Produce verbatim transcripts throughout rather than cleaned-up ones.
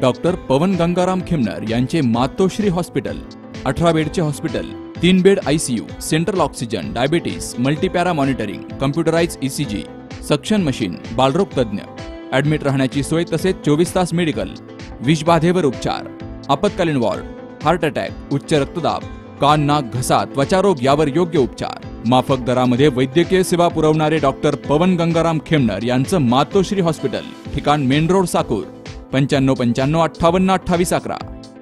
Doctor पवन गंगाराम खिमनर यांचे मातोश्री hospital, अठरा बेडचे हॉस्पिटल, तीन bed ICU, central oxygen, diabetes, multipara monitoring, computerise ECG, suction machine, बालरोग तज्ञ, ऍडमिट राहण्याची सोय तसेच चोवीस तास मेडिकल, विषबाधेवर उपचार, आपत्कालीन वॉर्ड, हार्ट अटॅक, उच्च रक्तदाब, कान, नाक, घसा, त्वचारोग यावर योग्य उपचार, माफक दरामध्ये वैद्यकीय सेवा पुरवणारे डॉक्टर पवन गंगाराम खिमनर यांचं मातोश्री हॉस्पिटल, ठिकाण मेन रोड, साकूर, पंच्याण्णव पंच्याण्णव अठ्ठावन्न अठ्ठावीस अकरा.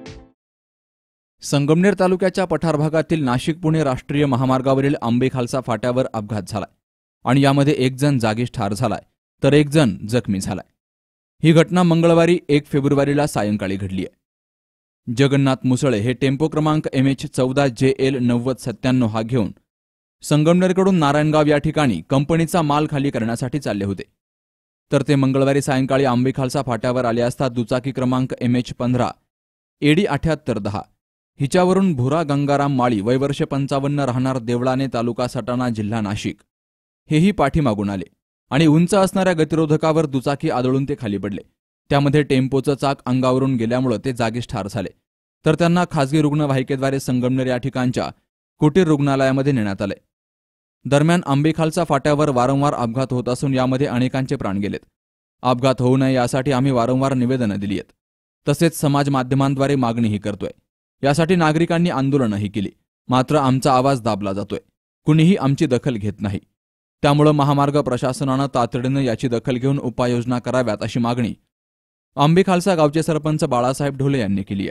संगमनेर तालुक्याच्या पठार भागातील नाशिक पुणे राष्ट्रीय महामार्गावरील आंबेखालसा फाट्यावर अपघात झालाय आणि यामध्ये एक जण जागीच ठार झालाय तर एक जण जखमी झालाय. ही घटना मंगळवारी एक फेब्रुवारीला सायंकाळी घडली आहे. जगन्नाथ मुसळे हे टेम्पो क्रमांक एम एच चौदा जे एल नव्वद सत्त्याण्णव हा घेऊन संगमनेरकडून नारायणगाव या ठिकाणी कंपनीचा माल खाली करण्यासाठी चालले होते. तर ते मंगळवारी सायंकाळी आंबेखालसा फाट्यावर आले असता दुचाकी क्रमांक एम एच पंधरा एडी अठ्याहत्तर दहा हिच्यावरून भुरा गंगाराम माळी वय वर्ष पंचावन्न राहणार देवळाने तालुका सटाणा जिल्हा नाशिक हेही पाठीमागून आले आणि उंच असणाऱ्या गतिरोधकावर दुचाकी आदळून ते खाली पडले. त्यामध्ये टेम्पोचं चाक अंगावरून गेल्यामुळे ते जागीच ठार झाले तर त्यांना खासगी रुग्णवाहिकेद्वारे संगमनेर या ठिकाणच्या कुटीर रुग्णालयामध्ये नेण्यात आले. दरम्यान आंबेखालसा फाट्यावर वारंवार अपघात होत असून यामध्ये अनेकांचे प्राण गेलेत. अपघात होऊ नये यासाठी आम्ही वारंवार निवेदनं दिली आहेत. तसेच समाज माध्यमांद्वारे मागणीही करतोय. यासाठी नागरिकांनी आंदोलनही केली. मात्र आमचा आवाज दाबला जातोय. कुणीही आमची दखल घेत नाही. त्यामुळे महामार्ग प्रशासनानं तातडीनं याची दखल घेऊन उपाययोजना कराव्यात अशी मागणी आंबेखालसा गावचे सरपंच बाळासाहेब ढोले यांनी केली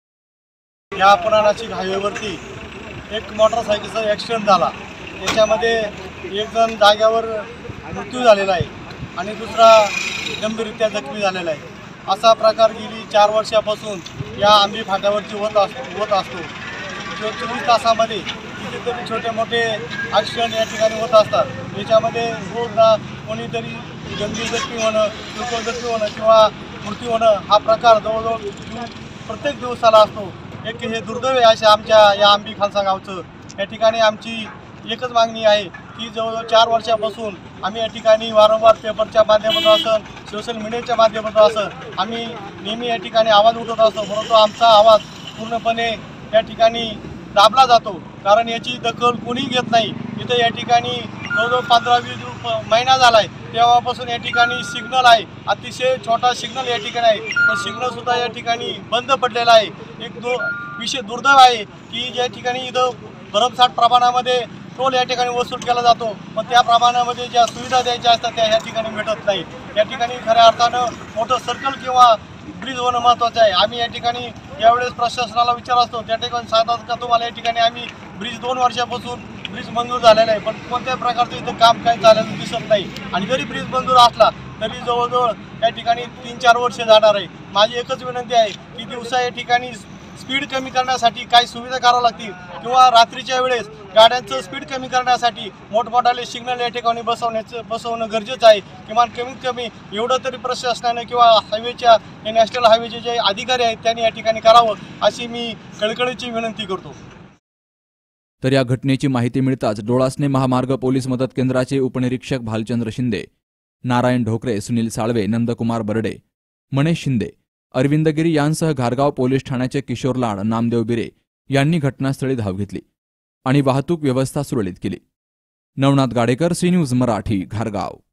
आहे. या पुन्हा नाशिक हायवेवरती एक मोटरसायकलचा ॲक्सिडेंट झाला. त्याच्यामध्ये एक जण जाग्यावर मृत्यू झालेला आहे आणि दुसरा गंभीररित्या जखमी झालेला आहे. असा प्रकार गेली चार वर्षापासून या आंबे फाट्यावरती होत असतो होत असतो चोवीस तासामध्ये कितीतरी छोटे मोठे ॲक्सिडेंट या ठिकाणी होत असतात. याच्यामध्ये रोजदा कोणीतरी गंभीर जखमी होणं, किरकोळ जखमी होणं किंवा मृत्यू होणं हा प्रकार जवळजवळ प्रत्येक दिवसाला असतो. एक हे दुर्दैव आहे अशा आमच्या या आंबे खालसा गावचं. या ठिकाणी आमची एकच मागणी आहे की जवळजवळ चार वर्षापासून आम्ही या ठिकाणी वारंवार पेपरच्या माध्यमातून असेल, सोशल मीडियाच्या माध्यमातून असेल आम्ही नेहमी या ठिकाणी आवाज उठवत असतो. परंतु आमचा आवाज पूर्णपणे या ठिकाणी दाबला जातो कारण याची दखल कोणी घेत नाही. इथं या ठिकाणी जवळजवळ पंधरा वीस महिना झाला आहे तेव्हापासून या ठिकाणी सिग्नल आहे. अतिशय छोटा सिग्नल या ठिकाणी आहे. तो सिग्नलसुद्धा या ठिकाणी बंद पडलेला आहे. एक दो विषय दुर्दैव आहे की ज्या ठिकाणी इथं भरमसाठ प्रमाणामध्ये टोल या ठिकाणी वसूल केला जातो पण त्या प्रमाणामध्ये ज्या सुविधा द्यायच्या असतात त्या या ठिकाणी भेटत नाही. या ठिकाणी खऱ्या अर्थानं मोठं सर्कल किंवा ब्रिज होणं महत्त्वाचं आहे. आम्ही या ठिकाणी यावेळेस प्रशासनाला विचार असतो त्या ठिकाणी सांगतात का तुम्हाला या ठिकाणी आम्ही ब्रिज दोन वर्षापासून ब्रिज मंजूर झालेला आहे पण कोणत्याही प्रकारचं इथं काम काही झालेलं दिसत नाही. आणि जरी ब्रिज मंजूर असला तरी जवळजवळ या ठिकाणी तीन चार वर्ष जाणार आहे. माझी एकच विनंती आहे की दिवसा या ठिकाणी स्पीड कमी करण्यासाठी काही सुविधा करावं लागतील किंवा रात्रीच्या वेळेस गाड्यांचं स्पीड कमी करण्यासाठी मोठमोठाले सिग्नल या ठिकाणी बसवण्याचं बसवणं गरजेचं आहे. किमान कमीत कमी एवढं तरी प्रशासनाने किंवा हायवेच्या नॅशनल हायवेचे जे अधिकारी आहेत त्यांनी या ठिकाणी करावं अशी मी कळकळीची विनंती करतो. तर या घटनेची माहिती मिळताच डोळासने महामार्ग पोलीस मदत केंद्राचे उपनिरीक्षक भालचंद्र शिंदे, नारायण ढोकरे, सुनील साळवे, नंदकुमार बर्डे, मनेश शिंदे, अरविंद गिरी यांसह घारगाव पोलीस ठाण्याचे किशोर लाड, नामदेव बिरे यांनी घटनास्थळी धाव घेतली आणि वाहतूक व्यवस्था सुरळीत केली. Navnath Gadekar, C news Marathi, घारगाव.